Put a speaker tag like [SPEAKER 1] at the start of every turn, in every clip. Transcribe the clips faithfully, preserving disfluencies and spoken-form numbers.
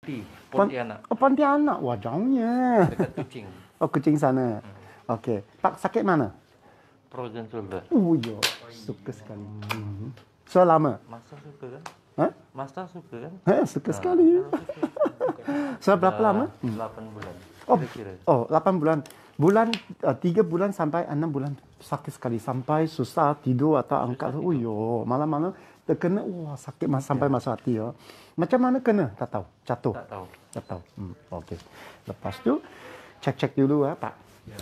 [SPEAKER 1] Pati, Pontianak.
[SPEAKER 2] Oh, Pontianak. Wah, jauhnya.
[SPEAKER 1] Dekat Kucing.
[SPEAKER 2] Oh, Kucing sana. Hmm. Okey. Pak sakit mana?
[SPEAKER 1] Frozen shoulder.
[SPEAKER 2] Oh, yo. Suka sekali. Hmm. So lama?
[SPEAKER 1] Master suka kan?
[SPEAKER 2] Hah?
[SPEAKER 1] Master suka kan?
[SPEAKER 2] Ha, suka nah, sekali. So berapa lama?
[SPEAKER 1] delapan bulan.
[SPEAKER 2] Oh,
[SPEAKER 1] kira-kira.
[SPEAKER 2] oh, delapan bulan. Bulan uh, tiga bulan sampai enam bulan sakit sekali sampai susah tidur atau angkat. Oh yo, malam-malam terkena wah sakit mas, sampai masuk hati ya. Macam mana kena? Tak tahu. Jatuh.
[SPEAKER 1] Tak tahu.
[SPEAKER 2] Tak tahu. Hmm, okey. Lepas tu cek-cek dulu ya, Pak.
[SPEAKER 1] Ya.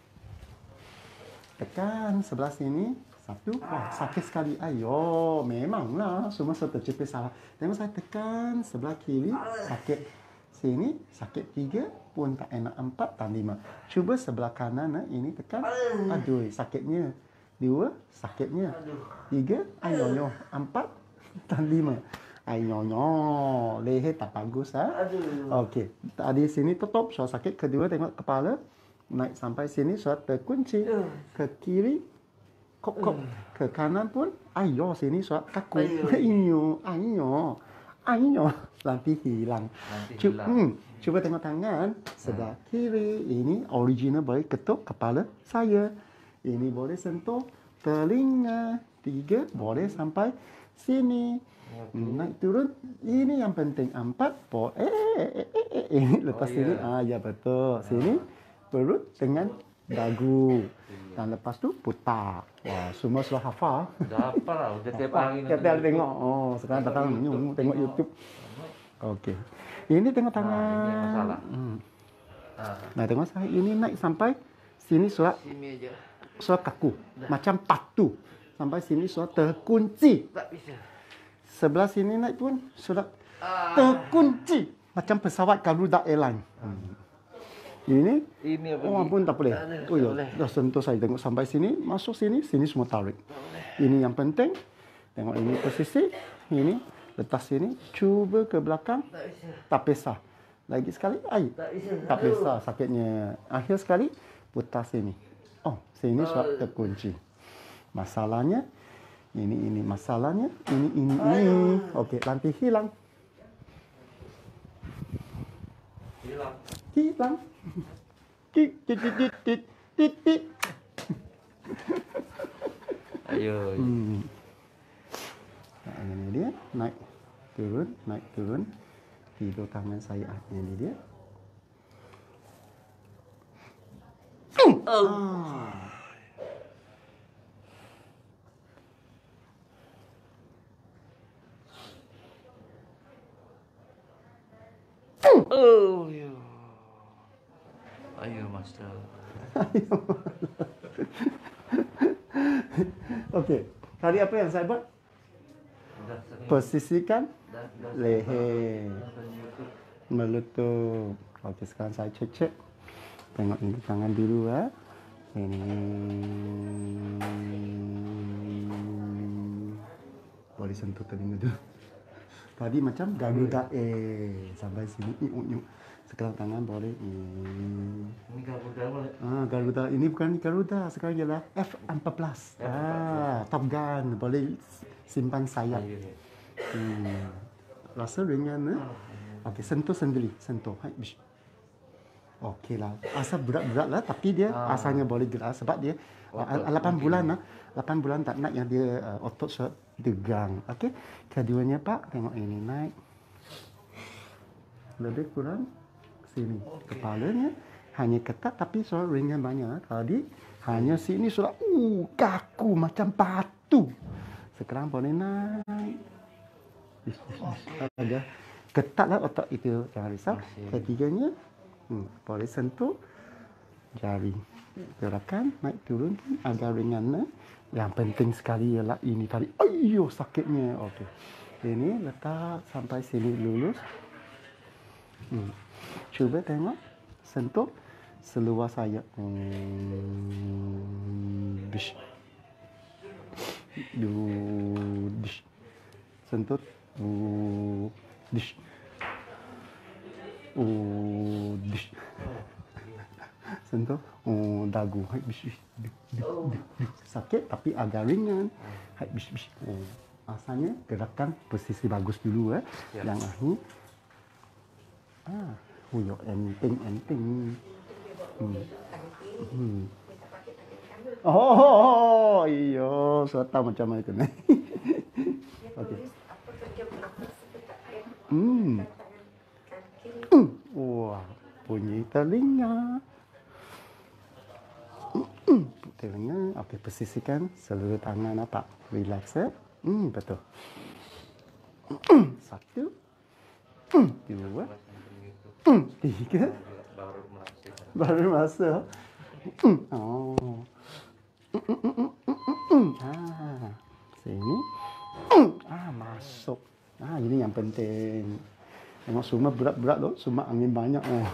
[SPEAKER 2] Tekan sebelah sini. Satu, wah sakit sekali. Ayo, memanglah semua saya tercepit salah. Tengok saya tekan sebelah kiri, sakit. Sini, sakit tiga, pun tak enak. Empat, dan lima. Cuba sebelah kanan, ini tekan. Aduh, sakitnya. Dua, sakitnya. Tiga, ayonyo. Empat, dan lima. Ayonyo. Leher tak bagus, ha? Okey. Tadi sini tutup, so sakit. Kedua, tengok kepala. Naik sampai sini, so terkunci. Ke kiri, kop kop ke kanan pun ayo sini suat kaku ayo ayo ayo nanti hilang.
[SPEAKER 1] Nanti
[SPEAKER 2] Cuba,
[SPEAKER 1] hilang.
[SPEAKER 2] hmm, cuba tengok tangan sebelah kiri ini original boleh ketuk kepala saya, ini boleh sentuh telinga, tiga boleh sampai sini. Okay. Naik turun ini yang penting. Empat po eh eh eh, eh, eh. Lepas oh, sini yeah. ah ya betul sini perut dengan dagu. Dan lepas tu putar. Wah, semua sudah hafal.
[SPEAKER 1] Dah hafal lah. Udah tiap hari.
[SPEAKER 2] Tiap hari tengok. Oh, sekarang datang tengok, tengok YouTube. Okey. Ini tengok tangan.
[SPEAKER 1] Nah, ini masalah.
[SPEAKER 2] Hmm.
[SPEAKER 1] Nah.
[SPEAKER 2] Nah, tengok saya ini naik sampai sini surat.
[SPEAKER 1] Sini aja.
[SPEAKER 2] Surat kaku. Dah. Macam patu. Sampai sini surat terkunci.
[SPEAKER 1] Tak bisa.
[SPEAKER 2] Sebelah sini naik pun surat
[SPEAKER 1] ah.
[SPEAKER 2] terkunci. Macam pesawat Garuda Airlines. Hmm. Ini,
[SPEAKER 1] ini
[SPEAKER 2] oh ampun tak boleh. Tak, oh ya, dah sentuh saya tengok sampai sini, masuk sini, sini semua tarik. Ini yang penting. Tengok ini posisi, ini letas sini, cuba ke belakang. Tak bisa. Tak pisah. Lagi sekali, ai. Tak bisa. Tak pisah sakitnya. Akhir sekali putar sini. Oh, sini suat terkunci. Masalahnya ini ini masalahnya, ini ini ini. Okey, nanti hilang.
[SPEAKER 1] Hilang.
[SPEAKER 2] Hilang. Tit tit tit tit tit tit.
[SPEAKER 1] Ayo.
[SPEAKER 2] Hmm. Nah, ini dia naik turun naik turun tidur tangan saya ini dia.
[SPEAKER 1] Oh.
[SPEAKER 2] Ah.
[SPEAKER 1] Oh. Ayo, Master.
[SPEAKER 2] Okey. Tadi apa yang saya buat? Posisikan leher. Melutut. Okey, sekarang saya cek-cek. Tengok ini tangan dulu ya. Ini. Boleh sentuh telinga dulu. Tadi macam Garuda eh sampai sini iu-iu. Sekarang tangan boleh ini.
[SPEAKER 1] Ini Garuda boleh.
[SPEAKER 2] Ah, Garuda ini bukan Garuda, sekarang ialah F empat belas. Ah, Top Gun boleh simpan sayap. Hmm. Rasa ringan eh? Okey, sentuh sendiri, sentuh. Hai, bish. Okeylah. Asal berat-berat lah tapi dia ah. asalnya boleh gerak sebab dia otot lapan bulan lah. lapan bulan tak nak yang dia uh, otot suat degang. Okey. Keduanya Pak, tengok ini naik. Lebih kurang sini. Okay. Kepalanya hanya ketat tapi suara ringan banyak. Tadi hanya sini suara uh kaku macam batu. Sekarang boleh naik. Ada ketatlah otak itu, jangan risau. Ketiganya hmm, boleh sentuh jari. Gerakan naik turun agak ringan. Yang penting sekali ialah ini tadi. Ayo sakitnya. Okey. Ini letak sampai sini lulus. Hmm. Cuba tengok, sentuh seluar saya. Hmm. Dish. Du, dish. Sentuh. Uh, dish. Uh, dish. Sentuh. Oh, dagu. Hai, bish, bish. Sakit tapi agak ringan. Hai, bish, bish. Oh. Asalnya gerakan posisi bagus dulu eh. Ya. Yang akhir Ah, huyok enteng enteng. Hmm. Hmm. Oh, iyo, suatu macam itu nih. Oke. Hmm. Hmm. Wah, bunyi telinga. Hmm. Telinga. Oke, posisikan seluruh tangan apa? Relax ya. Hmm, betul. Satu. Dua. Tiga.
[SPEAKER 1] Baru merasa.
[SPEAKER 2] Baru masuk. Oh. Ah, sini. Ah, masuk. Ah, ini yang penting. Tengok semua berat-berat loh, semua angin banyak oh.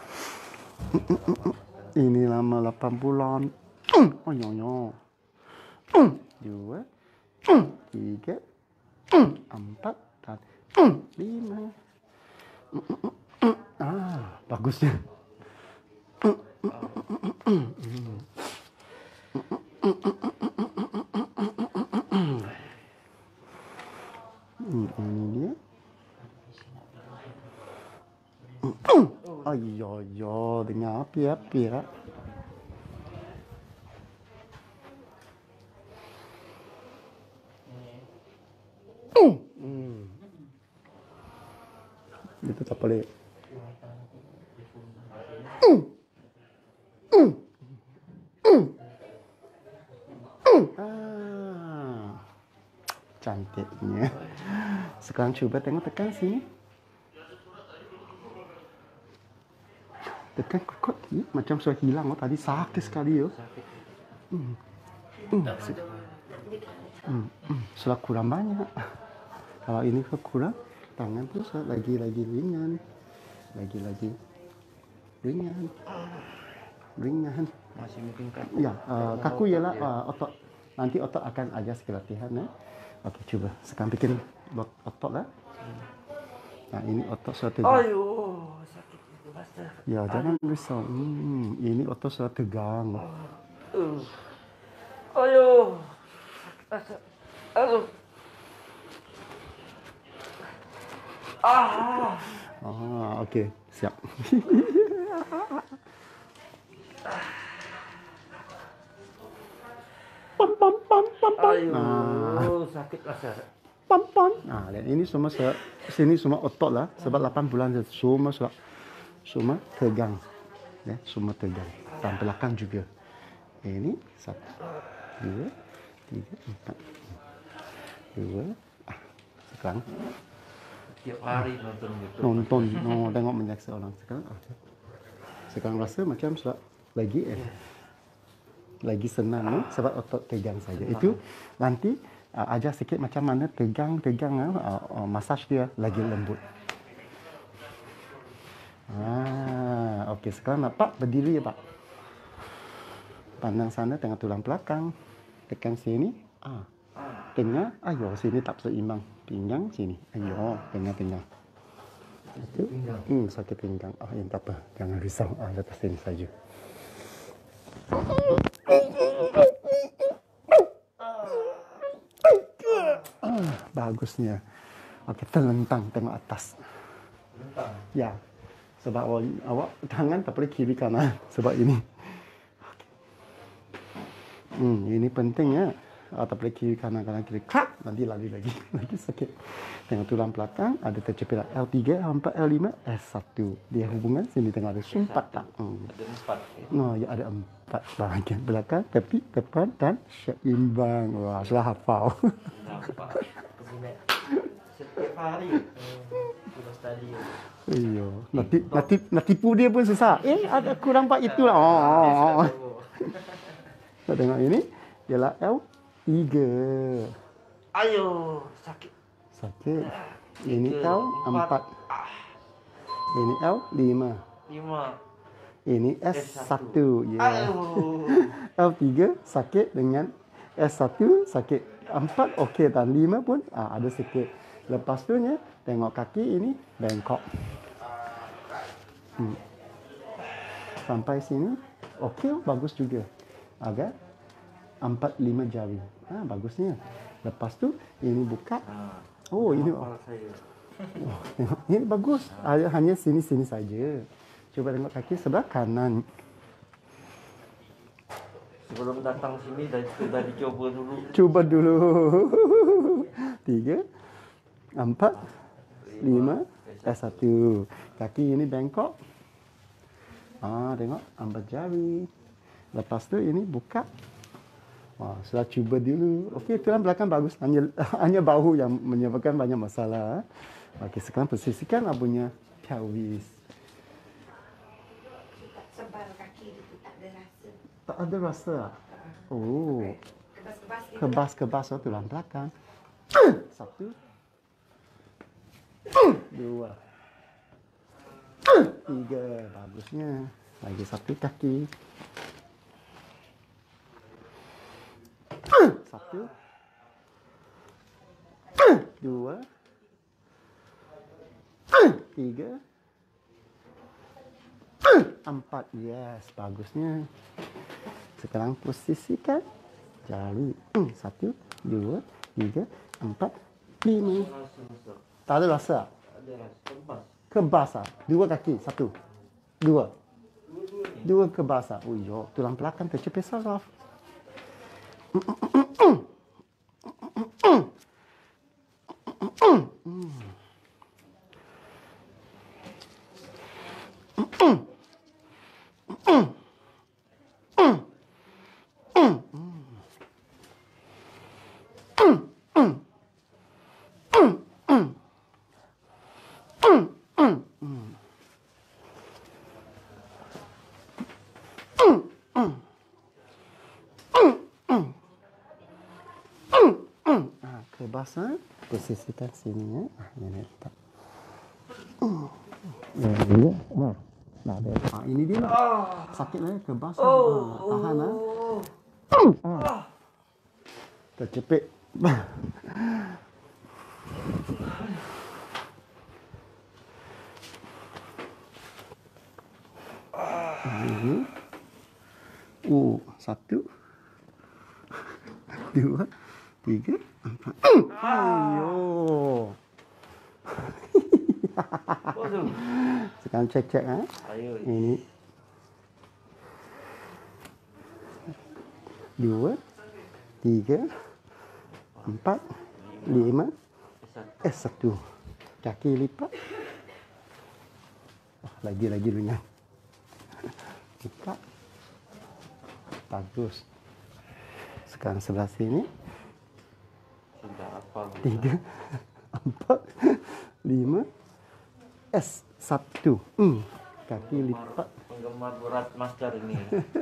[SPEAKER 2] Ini lama lapan bulan. Oh, nyonya. Dua, tiga, empat, dan lima. Ah, bagusnya. Hmm, ini dia. Ayo, yo, dengar api-api ya. Hmm. Itu tak boleh. Ah, cantiknya. Sekarang coba tengok tekan sini. Tekan kuat ni macam sudah hilang oh tadi sakit sekali yo. Hmm. Hmm. Hmm. Hmm. Sudah kurang banyak. Kalau ini kurang, tangan tu sudah lagi-lagi ringan. Lagi-lagi ringan. Ringan.
[SPEAKER 1] Masih mungkin kaku.
[SPEAKER 2] Ya, uh, kaku ialah uh, otot. Nanti otot akan ajar sikit latihan ya. Okey, cuba. Sekarang bikin otot lah. Nah, ini otot sudah tegang.
[SPEAKER 1] Ayo, sakit itu master.
[SPEAKER 2] Ya, jangan risau. Hmm, ini otot sudah tegang.
[SPEAKER 1] Uh. Ayo. Sakit. Aduh. Ah.
[SPEAKER 2] Ah, okey. Siap. Pam pam pam pam pam.
[SPEAKER 1] Ayo,
[SPEAKER 2] Ah.
[SPEAKER 1] sakit master.
[SPEAKER 2] Pam pam. Nah, lihat ini semua se sini semua otot lah. Sebab lapan bulan semua semua, semua tegang. Ya, semua tegang. Dan belakang juga. Ini satu, dua, tiga, empat. Dua. Ah, sekarang
[SPEAKER 1] Tiap hari nonton YouTube.
[SPEAKER 2] nonton, oh, tengok menyaksikan orang sekarang. Ah. Sekarang rasa macam sudah lagi eh. Lagi senang eh, sebab otot tegang saja. Itu nanti uh, ajar sikit macam mana tegang-tegang uh, uh, masaj dia lagi lembut. Ah, okey sekarang nampak berdiri ya, Pak. Pandang sana tengah tulang belakang. Tekan sini. Ah. Tengah. Ayo sini tak seimbang. Pinggang sini. Ayo, tengah-tengah. Itu. Hmm, sakit pinggang. Ah, yang tak apa. Jangan risau. Ah, lepas sini saja. Ah, bagusnya. Okey, terlentang tengok atas.
[SPEAKER 1] Lentang.
[SPEAKER 2] Ya. Sebab awak, awak tangan tak boleh kiri kanan sebab ini. Hmm, ini penting ya. Ah, tak boleh kiri kanan kanan kiri. Krak, nanti lari lagi. Nanti sakit. Tengok tulang belakang ada tercepilah L tiga, L empat, L lima, S satu. Dia hubungan sini tengok ada empat tak. Hmm.
[SPEAKER 1] Ada empat.
[SPEAKER 2] No, ya ada empat bahagian belakang, tepi, depan dan seimbang. Wah, sudah hafal.
[SPEAKER 1] Nampak. Setiap hari. Sudah study.
[SPEAKER 2] Iyo, nanti nanti nak tipu dia pun susah. Eh, ada kurang pak itulah. Oh, oh, oh. Kita tengok ini ialah L tiga.
[SPEAKER 1] Ayo, sakit.
[SPEAKER 2] Sakit. Ini L empat.
[SPEAKER 1] Ah,
[SPEAKER 2] Ini L lima.
[SPEAKER 1] lima.
[SPEAKER 2] Ini S satu. Ya.
[SPEAKER 1] Ayo.
[SPEAKER 2] L tiga sakit dengan S satu sakit. empat okey dan lima pun ah, ada sikit. Lepas tu nya tengok kaki ini bengkok. Hmm. Sampai sini okey bagus juga. Agak empat lima jari. Ah bagusnya. Lepas tu ini buka. Oh ini
[SPEAKER 1] Kepala saya.
[SPEAKER 2] Oh, tengok. Ini bagus. Hanya sini-sini saja. Coba tengok kaki sebelah kanan.
[SPEAKER 1] Sebelum datang sini dah sudah dicoba dulu.
[SPEAKER 2] Cuba dulu. Tiga, empat, lima, eh satu. Kaki ini bengkok. Ah, tengok empat jari. Lepas tu ini buka. Wah, sudah cuba dulu. Okey, tulang belakang bagus. Hanya hanya bahu yang menyebabkan banyak masalah. Okey, sekarang posisikan abunya pelvis.
[SPEAKER 3] Sebal kaki itu tak ada rasa.
[SPEAKER 2] Tak ada rasa. Oh,
[SPEAKER 3] Kebas-kebas gitu.
[SPEAKER 2] kebas-kebas oh, tulang belakang. Satu. Dua. Tiga. Bagusnya. Lagi satu kaki. Satu. Dua. Tiga. Empat. Yes, bagusnya. Sekarang posisikan jari. Satu, dua, tiga, empat, lima.
[SPEAKER 1] Rasa rasa.
[SPEAKER 2] Tak ada rasa.
[SPEAKER 1] Ada rasa kebas.
[SPEAKER 2] Kebas ah. Dua kaki. Satu. Dua.
[SPEAKER 1] Dua-dua ni.
[SPEAKER 2] Dua kebas ah. Oh, yo. Tulang belakang tercepit saraf. Ah, kebas ah. Posisikan sini ya. Ah, ini letak. Ya, ini. Wah. Nah, ada. Ah, ini dia. Sakit lah, kebas. Ah. Ah, tahan ah. Ah. Tercepit. Ah, ini. Oh, satu. Dua. Tiga. Empat. Ayo.
[SPEAKER 1] Oh tu.
[SPEAKER 2] Sekarang cek-cek ah.
[SPEAKER 1] Ayo.
[SPEAKER 2] Ini. Dua. Tiga. Empat. Lima. Eh, satu. Kaki lipat. Oh, lagi-lagi ringan. Buka. Bagus. Sekarang sebelah sini.
[SPEAKER 1] Sudah apa?
[SPEAKER 2] Tiga. Empat. Lima. S. Satu. Hmm. Kaki lipat.
[SPEAKER 1] Penggemar berat master ini.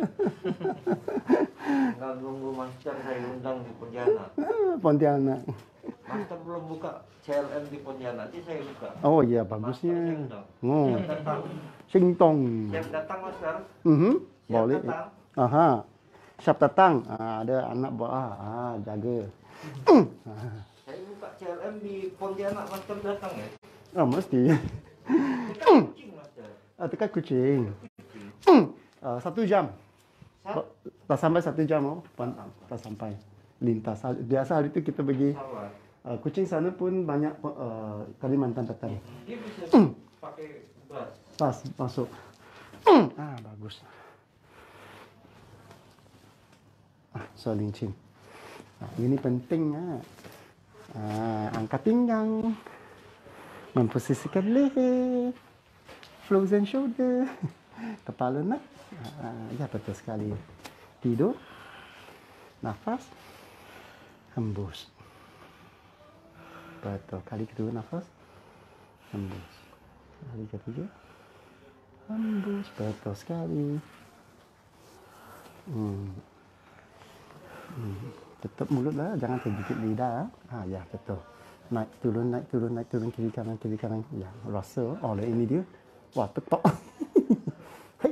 [SPEAKER 1] Tinggal nunggu master saya undang di Pontianak.
[SPEAKER 2] Ah, Pontianak.
[SPEAKER 1] Master belum buka C L M di Pontianak, nanti saya buka.
[SPEAKER 2] Oh iya,
[SPEAKER 1] Master saya
[SPEAKER 2] bagusnya.
[SPEAKER 1] undang.
[SPEAKER 2] Oh.
[SPEAKER 1] Siap datang.
[SPEAKER 2] Singtong.
[SPEAKER 1] Siap datang master.
[SPEAKER 2] Mhm.
[SPEAKER 1] Siap
[SPEAKER 2] Boleh.
[SPEAKER 1] datang.
[SPEAKER 2] Aha. Siap datang. Ah, ada anak buah. Ah, jaga.
[SPEAKER 1] Saya buka C L M di Pontianak, master datang ya.
[SPEAKER 2] Ah, mesti.
[SPEAKER 1] Tekan kucing master.
[SPEAKER 2] Ah, tekan kucing. Ah, satu jam.
[SPEAKER 1] Sat-
[SPEAKER 2] Tak sampai satu jam oh. Pan- Tak sampai. Lintas. Biasa hari itu kita pergi.
[SPEAKER 1] Pesawat.
[SPEAKER 2] Uh, kucing sana pun banyak uh, Kalimantan datang.
[SPEAKER 1] Dia bisa pakai bus.
[SPEAKER 2] Pas masuk. Ah, bagus. Ah, so lincin. Ah, ini penting ah. Ah, angkat pinggang. Memposisikan leher. Frozen shoulder. Kepala nak. Ah, ya betul sekali. Tidur. Nafas. Hembus. Betul. Kali kedua nafas. Hembus. Kali ketiga. Hembus. Betul sekali. Hmm. Hmm. Tutup mulut lah. Jangan tergigit lidah. Ah, ya betul. Naik turun, naik turun, naik turun. Kiri kanan, kiri kanan. Ya, rasa. Oh, ini dia. Wah, tetok. Hei.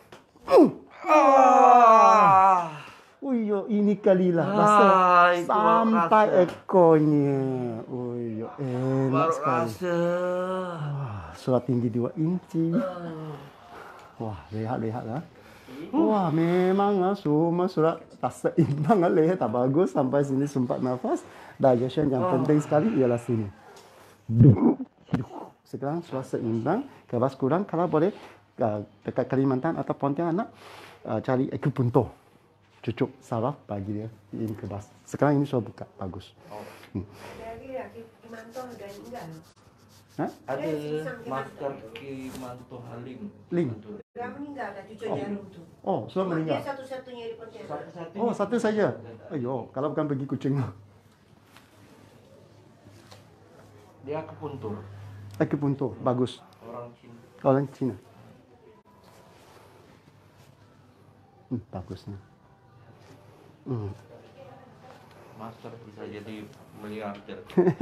[SPEAKER 1] Ah.
[SPEAKER 2] Oh yo, ini kalilah rasa
[SPEAKER 1] Ah, itu
[SPEAKER 2] sampai
[SPEAKER 1] rasa.
[SPEAKER 2] ekornya. Oh yo, enak
[SPEAKER 1] Baru
[SPEAKER 2] sekali.
[SPEAKER 1] rasa.
[SPEAKER 2] Wah, surat tinggi dua inci. Wah, lihat-lihat lah. Wah, memang lah semua surat tak seimbang lah, leher tak bagus sampai sini sempat nafas. Digestion yang penting sekali ialah sini. Sekarang sudah seimbang, kebas kurang. Kalau boleh uh, dekat Kalimantan atau Pontianak, uh, cari akupuntur. Cucuk saraf bagi dia ini kebas. Sekarang ini sudah buka, bagus.
[SPEAKER 1] Oh.
[SPEAKER 2] Hmm.
[SPEAKER 3] Dari lagi Kimanto dan enggak.
[SPEAKER 2] Hah?
[SPEAKER 1] Ada masker Kimanto Halim.
[SPEAKER 2] Lim.
[SPEAKER 3] Udah meninggal ada cucu
[SPEAKER 2] Oh.
[SPEAKER 3] jarum tuh.
[SPEAKER 2] Oh, sudah
[SPEAKER 3] Cuma
[SPEAKER 2] meninggal.
[SPEAKER 3] dia satu-satunya di Pontianak.
[SPEAKER 1] Satu-satunya.
[SPEAKER 2] Oh, satu saja. Ayo, kalau bukan pergi kucing.
[SPEAKER 1] Dia akupuntur.
[SPEAKER 2] Akupuntur, bagus.
[SPEAKER 1] Orang Cina.
[SPEAKER 2] Orang Cina. Hmm, bagusnya. Hmm.
[SPEAKER 1] Master bisa jadi miliarder.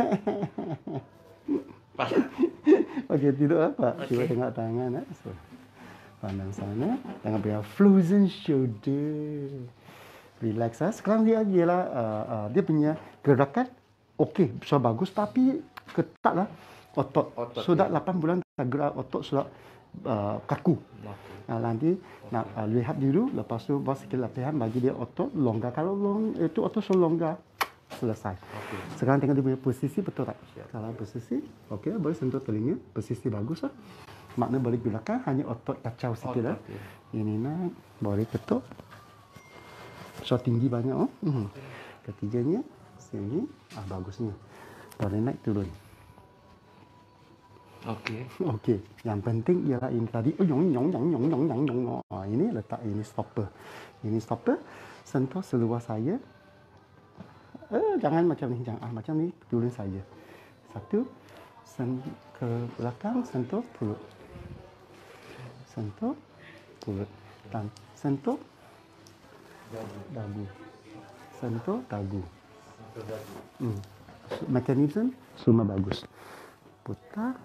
[SPEAKER 1] Pas.
[SPEAKER 2] Okey, tidur apa?
[SPEAKER 1] Okey.
[SPEAKER 2] Cuba tengok tangan. Eh. So, pandang sana. Tangan pegang frozen shoulder. Relax. Eh. Sekarang dia ialah uh, uh, dia punya gerakan okey, sudah bagus tapi ketatlah otot.
[SPEAKER 1] Otot,
[SPEAKER 2] Sudah
[SPEAKER 1] ya.
[SPEAKER 2] lapan bulan tak gerak otot sudah uh, kaku.
[SPEAKER 1] Okey.
[SPEAKER 2] Nah, nanti nak uh, lihat dulu, lepas tu buat sikit latihan bagi dia otot longgar. Kalau long itu otot sudah longgar, selesai.
[SPEAKER 1] Okey.
[SPEAKER 2] Sekarang tengok dia punya posisi betul tak?
[SPEAKER 1] Siap.
[SPEAKER 2] Kalau posisi, okey, boleh sentuh telinga, posisi bagus lah. Makna boleh gunakan hanya otot kacau sikit lah.
[SPEAKER 1] Otot, ya.
[SPEAKER 2] Ini naik, boleh ketuk. So tinggi banyak oh. Hmm. Ketiganya sini, ah bagusnya. Boleh naik turun.
[SPEAKER 1] Okey.
[SPEAKER 2] Okey, yang penting ialah ini tadi. Oh, nyong nyong nyong nyong nyong nyong nyong. Ah, ini letak ini stopper. Ini stopper. Sentuh seluar saya. Eh, jangan macam ni, jangan ah, macam ni turun saja. Satu, sen ke belakang, sentuh perut. Sentuh perut. Dan sentuh dagu. Sentuh dagu. Hmm. Mekanisme semua bagus. Putar.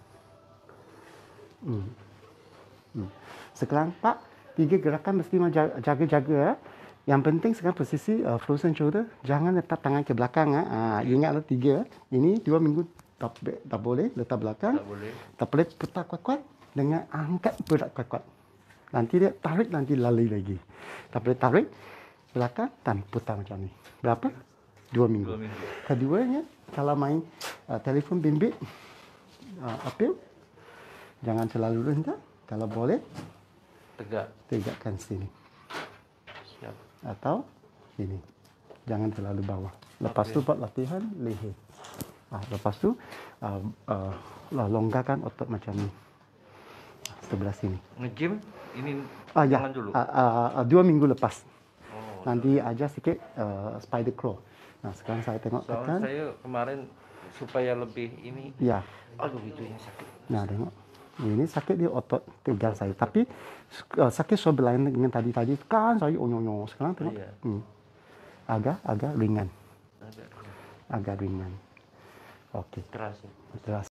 [SPEAKER 2] Hmm. Hmm. Sekarang Pak, tiga gerakan mesti jaga-jaga. Yang penting sekarang posisi uh, frozen shoulder, jangan letak tangan ke belakang. Ah, ingatlah tiga. Ini dua minggu tak, tak boleh letak belakang.
[SPEAKER 1] Tak boleh.
[SPEAKER 2] Tak boleh putar kuat-kuat dengan angkat berat kuat-kuat. Nanti dia tarik, nanti lari lagi. Tak boleh tarik belakang dan putar macam ni. Berapa? Dua minggu.
[SPEAKER 1] Dua minggu.
[SPEAKER 2] Keduanya, kalau main uh, telefon bimbit, uh, apel, jangan terlalu rendah. Kalau boleh,
[SPEAKER 1] Tegak.
[SPEAKER 2] tegakkan sini.
[SPEAKER 1] Siap.
[SPEAKER 2] Atau ini. Jangan terlalu bawah. Lepas
[SPEAKER 1] Okey.
[SPEAKER 2] tu buat latihan leher. Ah, lepas tu, uh, uh, longgarkan otot macam ni. Sebelah sini.
[SPEAKER 1] Nge-gym ini
[SPEAKER 2] Ah, ya.
[SPEAKER 1] jangan dulu.
[SPEAKER 2] Uh, uh, uh, dua minggu lepas.
[SPEAKER 1] Oh.
[SPEAKER 2] Nanti ajar sikit uh, spider crawl. Nah, sekarang saya tengok
[SPEAKER 1] Soalnya
[SPEAKER 2] tekan.
[SPEAKER 1] saya kemarin supaya lebih ini.
[SPEAKER 2] Ya.
[SPEAKER 1] Aduh, itunya sakit.
[SPEAKER 2] Nah, tengok. Ini sakit dia otot tegal saya. Tapi uh, sakit so berlain dengan tadi-tadi. Kan saya onyo-onyo. Sekarang tengok.
[SPEAKER 1] Iya.
[SPEAKER 2] Hmm. Agak, agak ringan.
[SPEAKER 1] Agak
[SPEAKER 2] Agak ringan. Okey.
[SPEAKER 1] keras ya.
[SPEAKER 2] Terasa.